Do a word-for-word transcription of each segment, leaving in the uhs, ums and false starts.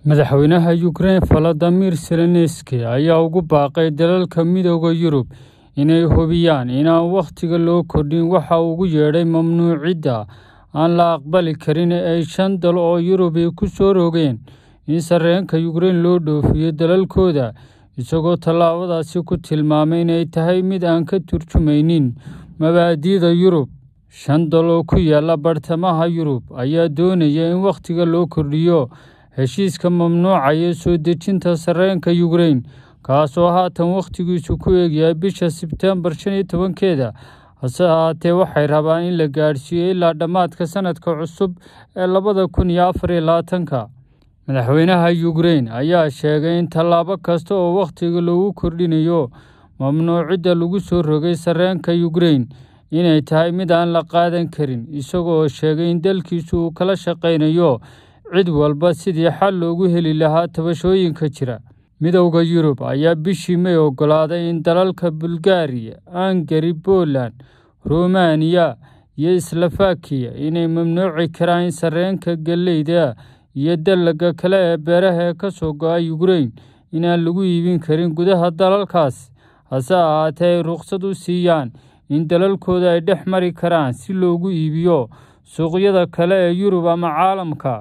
madaxweynaha Ukraine Volodymyr Zelensky ayaa ugu baaqay dalalka midowga Yurub inay hubiyaan inaan waqtiga loo kordhin waxa uu ugu yeedhay mamnuucidda aan la aqbali karin ee ay shan dal oo Yurub ku soo rogeen in sarreenka Ukraine loo dhoofiyo dalalkooda isagoo tallaabadaasi ku tilmaamay inay tahay mid aan ka turjumaynin mabaadi'da Yurub. shan dal oo ku yaala bartamaha Yurub ayaa doonaya in waqtiga loo kordhiyo heshiiska mamnuucaya soo dejinta sarreenka Ukraine kaasoo haatan waqtigiisu ku eegyahay bisha Sebtembar shan iyo tobankeeda hase ahaatee waxay rabaan in la gaadhsiiyo ilaa dhammaadka sanadka cusub ee labada kun iyo afar iyo labaatanka. madaxweynaha Ukraine ayaa sheegay in tallaabo kasta oo waqtiga loogu kordhinayo mamnuucidda lagu soo rogay sarreenka Ukraine inay tahay mid aan la qaadan karin isagoo sheegay in dalkiisu uu kala shaqaynayo cid walba sidii xal loogu heli lahaa tabashooyinka jira. midowga Yurub ayaa bishii May oggolaaday in dalalka Bulgaria, Hungary, Poland, Romania iyo Slovakia inay mamnuuci karaan sarreenka galleyda iyo dalagga kale ee beeraha ee ka soo go'a Ukraine inaan lagu iibin karin gudaha dalalkaas hase ahaatee ay rukhsad u siiyaan in dalalkooda ay dhex mari karaan si loogu iibiyo suuqyada kale ee Yurub ama caalamka.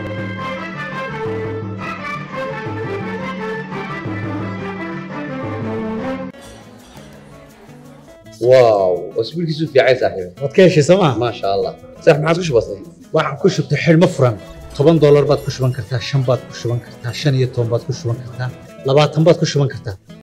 واو واسبوع كيسو في عيسى صاحبي waad ka heshay sooma ما شاء الله صح ما عادش بسيط waxaan ku shubtay xidhmo furan toban dollar baad ku shuban kartaa shan baad ku shuban kartaa shan iyo toban baad ku shuban kartaa labaatan baad ku shuban kartaa